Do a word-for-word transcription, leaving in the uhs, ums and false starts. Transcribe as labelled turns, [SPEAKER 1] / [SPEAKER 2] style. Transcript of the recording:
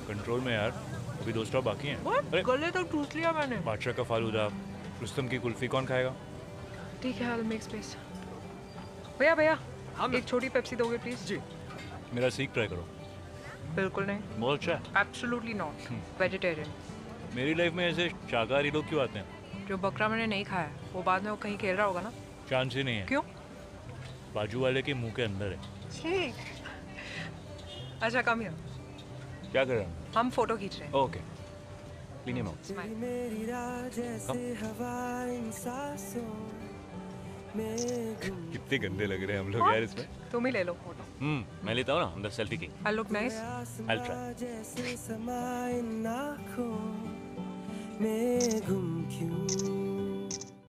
[SPEAKER 1] Control में यार, अभी दो स्टॉप बाकी हैं।
[SPEAKER 2] अरे गले तक ठूस लिया मैंने।
[SPEAKER 1] बादशाह का फालूदा, रुस्तम की कुल्फी कौन खाएगा?
[SPEAKER 2] ठीक है, I'll make space। भैया भैया एक छोटी पेप्सी दोगे प्लीज?
[SPEAKER 1] जी। मेरा सीख ट्राई करो।
[SPEAKER 2] बिल्कुल नहीं।
[SPEAKER 1] बहुत अच्छा है।
[SPEAKER 2] Absolutely not. वेजिटेरियन।
[SPEAKER 1] मेरी लाइफ में ऐसे शाकाहारी लोग क्यों आते हैं?
[SPEAKER 2] जो बकरा मैंने नहीं खाया वो बाद में वो कहीं खेल रहा होगा ना।
[SPEAKER 1] चांस ही नहीं है।
[SPEAKER 2] क्यों?
[SPEAKER 1] बाजू वाले के मुंह के अंदर है।
[SPEAKER 2] ठीक। अच्छा कम हियर।
[SPEAKER 1] क्या कर रहे हैं?
[SPEAKER 2] हम फोटो खींच रहे हैं।
[SPEAKER 1] ओके। लीनिए माउथ। कितने गंदे लग रहे हैं हम लोग यार इसमें।
[SPEAKER 2] तुम ही ले लो फोटो।
[SPEAKER 1] हम्म मैं लेता हूँ ना, अंदर selfie king.
[SPEAKER 2] I look nice.
[SPEAKER 1] I try.
[SPEAKER 3] मैं गुम क्यों